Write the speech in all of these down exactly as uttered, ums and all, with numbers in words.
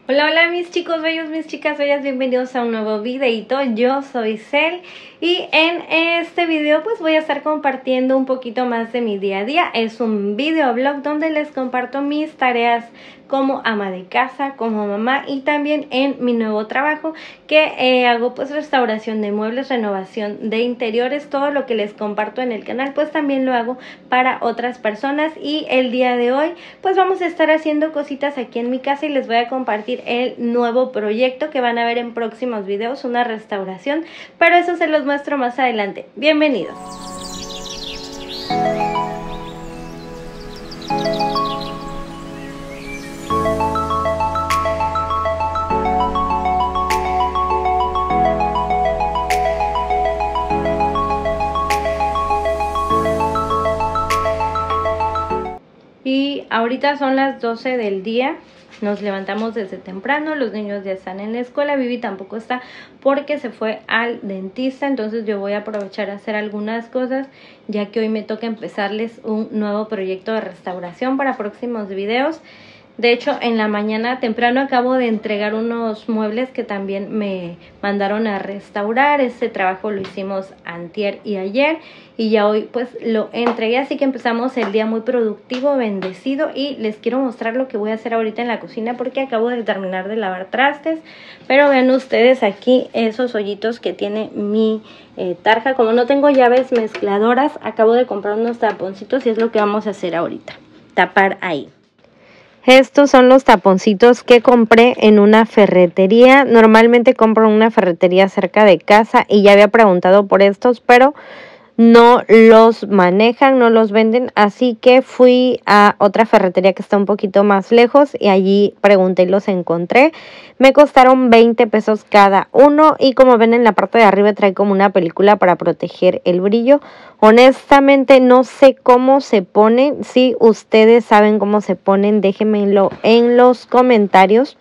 Hola, hola mis chicos bellos, mis chicas bellas, bienvenidos a un nuevo videito. Yo soy Cel y en este video pues voy a estar compartiendo un poquito más de mi día a día. Es un videoblog donde les comparto mis tareas como ama de casa, como mamá y también en mi nuevo trabajo que eh, hago pues restauración de muebles, renovación de interiores. Todo lo que les comparto en el canal pues también lo hago para otras personas, y el día de hoy pues vamos a estar haciendo cositas aquí en mi casa y les voy a compartir el nuevo proyecto que van a ver en próximos videos, una restauración, pero eso se los muestro más adelante. Bienvenidos. Y ahorita son las doce del día, nos levantamos desde temprano, los niños ya están en la escuela, Vivi tampoco está porque se fue al dentista, entonces yo voy a aprovechar a hacer algunas cosas, ya que hoy me toca empezarles un nuevo proyecto de restauración para próximos videos. De hecho, en la mañana temprano acabo de entregar unos muebles que también me mandaron a restaurar. Este trabajo lo hicimos antier y ayer y ya hoy pues lo entregué, así que empezamos el día muy productivo, bendecido, y les quiero mostrar lo que voy a hacer ahorita en la cocina porque acabo de terminar de lavar trastes. Pero vean ustedes aquí esos hoyitos que tiene mi eh, tarja. Como no tengo llaves mezcladoras, acabo de comprar unos taponcitos y es lo que vamos a hacer ahorita, tapar ahí. Estos son los taponcitos que compré en una ferretería. Normalmente compro en una ferretería cerca de casa y ya había preguntado por estos, pero no los manejan, no los venden, así que fui a otra ferretería que está un poquito más lejos y allí pregunté y los encontré. Me costaron veinte pesos cada uno y como ven en la parte de arriba trae como una película para proteger el brillo. Honestamente no sé cómo se ponen. Si ustedes saben cómo se ponen, déjenmelo en los comentarios.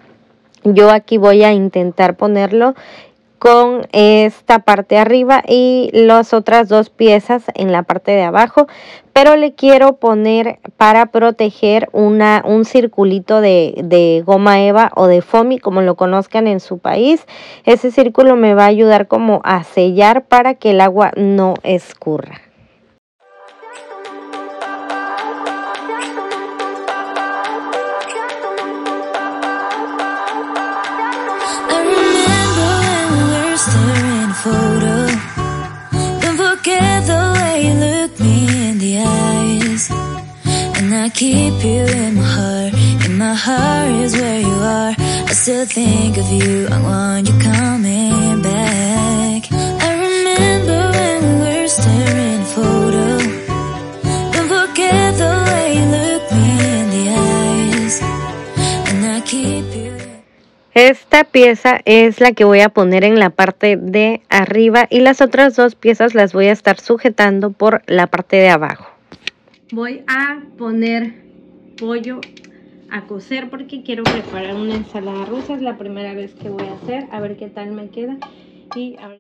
Yo aquí voy a intentar ponerlo con esta parte arriba y las otras dos piezas en la parte de abajo, pero le quiero poner para proteger una un circulito de, de goma eva o de foamy, como lo conozcan en su país. Ese círculo me va a ayudar como a sellar para que el agua no escurra. Photo. Don't forget the way you look me in the eyes, and I keep you in my heart. In my heart is where you are. I still think of you. I want you coming back. I remember when we were staring photo. Don't forget the way you look me in the eyes, and I keep you. Esta pieza es la que voy a poner en la parte de arriba y las otras dos piezas las voy a estar sujetando por la parte de abajo. Voy a poner pollo a cocer porque quiero preparar una ensalada rusa. Es la primera vez que voy a hacer, a ver qué tal me queda. Y a ver...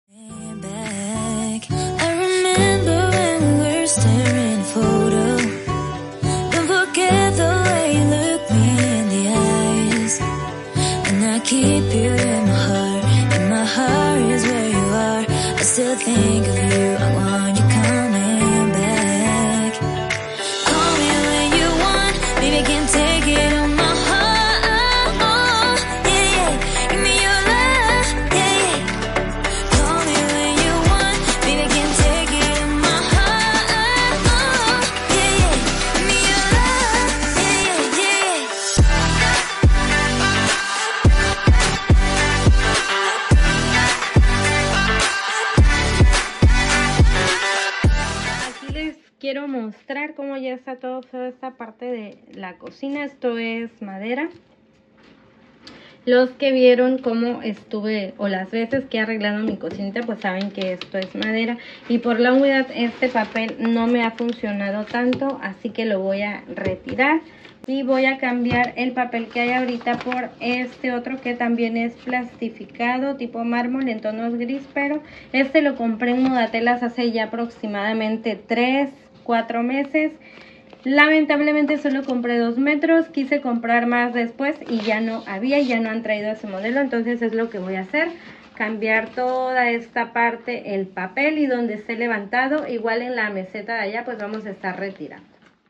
Keep you in my heart, in my heart is where you are. I still think of you, I want you coming back. Call me when you want, baby, I can take it on my heart. Oh, yeah, yeah, give me your love, yeah, yeah. Call me when you want, baby, I can take it on my heart. Oh, yeah, yeah, give me your love, yeah, yeah, yeah. Quiero mostrar cómo ya está todo feo esta parte de la cocina. Esto es madera. Los que vieron cómo estuve o las veces que he arreglado mi cocinita pues saben que esto es madera, y por la humedad este papel no me ha funcionado tanto, así que lo voy a retirar y voy a cambiar el papel que hay ahorita por este otro que también es plastificado tipo mármol en tonos gris, pero este lo compré en Modatelas hace ya aproximadamente tres, cuatro meses Lamentablemente solo compré dos metros, quise comprar más después y ya no había, ya no han traído ese modelo, entonces es lo que voy a hacer, cambiar toda esta parte, el papel, y donde esté levantado, igual en la meseta de allá, pues vamos a estar retirando.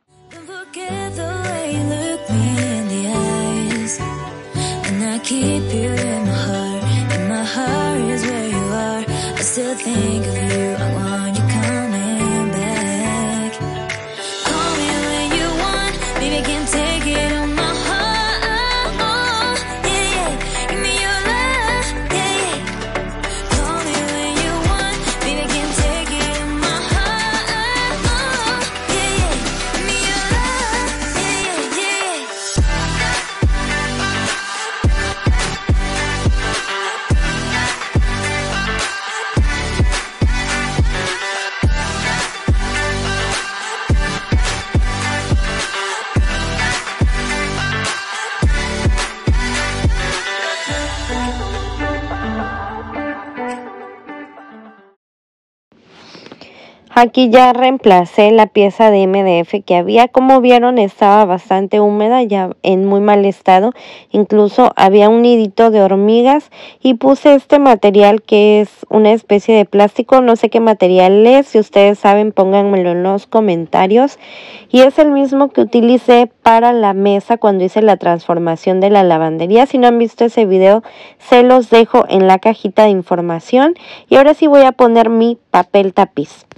Aquí ya reemplacé la pieza de M D F que había. Como vieron, estaba bastante húmeda, ya en muy mal estado. Incluso había un nidito de hormigas y puse este material que es una especie de plástico. No sé qué material es, si ustedes saben pónganmelo en los comentarios. Y es el mismo que utilicé para la mesa cuando hice la transformación de la lavandería. Si no han visto ese video, se los dejo en la cajita de información. Y ahora sí voy a poner mi papel tapiz.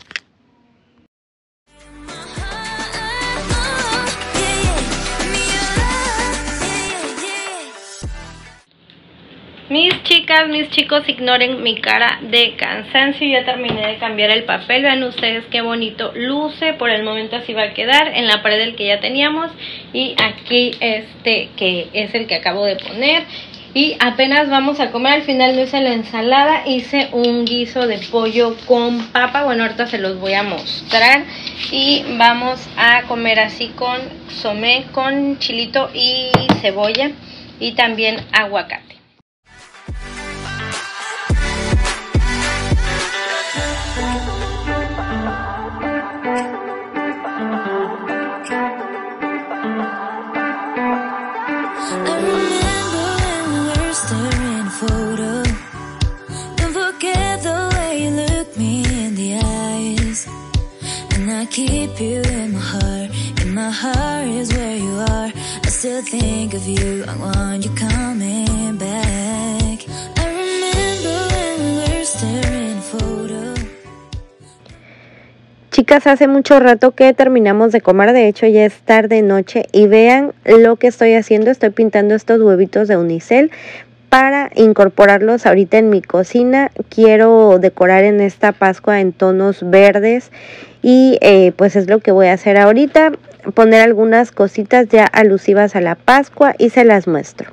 Mis chicas, mis chicos, ignoren mi cara de cansancio. Ya terminé de cambiar el papel. Vean ustedes qué bonito luce. Por el momento así va a quedar en la pared el que ya teníamos. Y aquí este que es el que acabo de poner. Y apenas vamos a comer. Al final no hice la ensalada. Hice un guiso de pollo con papa. Bueno, ahorita se los voy a mostrar. Y vamos a comer así con somé, con chilito y cebolla. Y también aguacate. Keep you in my heart, in my heart is where you are. I still think of you, I want you coming back. I remember when we were staring photo. Chicas, hace mucho rato que terminamos de comer, de hecho ya es tarde noche y vean lo que estoy haciendo. Estoy pintando estos huevitos de unicel para incorporarlos ahorita en mi cocina. Quiero decorar en esta Pascua en tonos verdes y eh, pues es lo que voy a hacer ahorita, poner algunas cositas ya alusivas a la Pascua y se las muestro.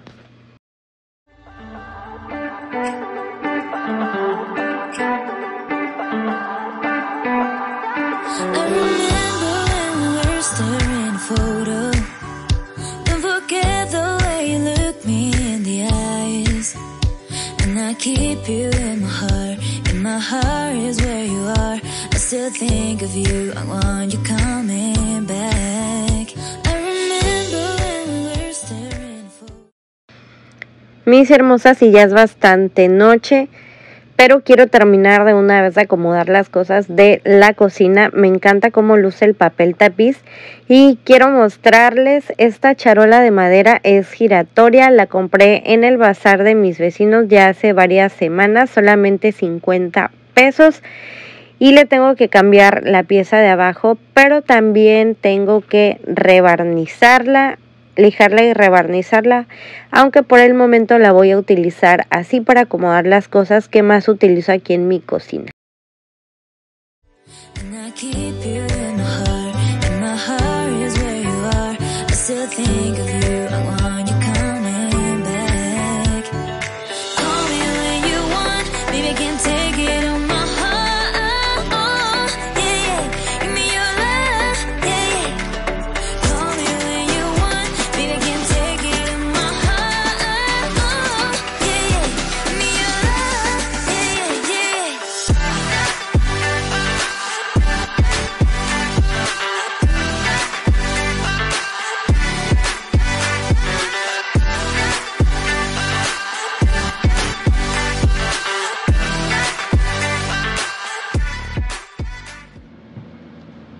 Keep you in my heart, in my heart is where you are. I still think of you, I want you coming back. I remember when we were staring for... Mis hermosas, y ya es bastante noche, pero quiero terminar de una vez de acomodar las cosas de la cocina. Me encanta cómo luce el papel tapiz y quiero mostrarles esta charola de madera. Es giratoria, la compré en el bazar de mis vecinos ya hace varias semanas, solamente cincuenta pesos. Y le tengo que cambiar la pieza de abajo, pero también tengo que rebarnizarla, lijarla y rebarnizarla, aunque por el momento la voy a utilizar así para acomodar las cosas que más utilizo aquí en mi cocina.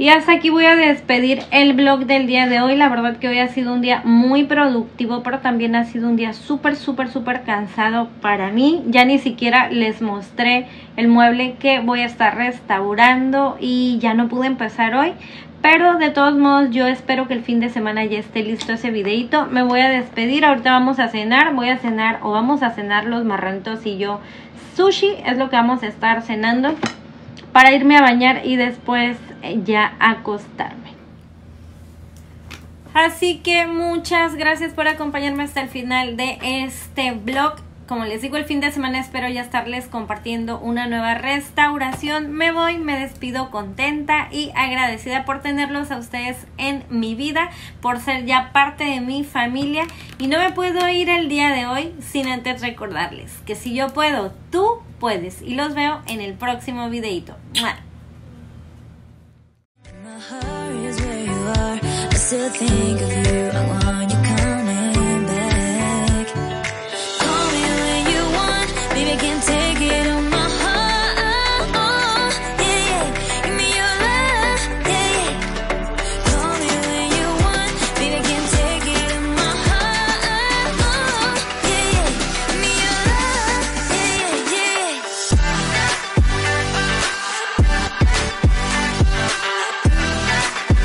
Y hasta aquí voy a despedir el vlog del día de hoy. La verdad que hoy ha sido un día muy productivo, pero también ha sido un día súper, súper, súper cansado para mí. Ya ni siquiera les mostré el mueble que voy a estar restaurando y ya no pude empezar hoy. Pero de todos modos yo espero que el fin de semana ya esté listo ese videito. Me voy a despedir, ahorita vamos a cenar, voy a cenar o vamos a cenar los marrantos y yo sushi, es lo que vamos a estar cenando para irme a bañar y después ya acostarme. Así que muchas gracias por acompañarme hasta el final de este vlog. Como les digo, el fin de semana espero ya estarles compartiendo una nueva restauración. Me voy, me despido contenta y agradecida por tenerlos a ustedes en mi vida, por ser ya parte de mi familia. Y no me puedo ir el día de hoy sin antes recordarles que si yo puedo, tú puedes. Y los veo en el próximo videito. ¡Mua! My heart is where you are. I still think of you. I want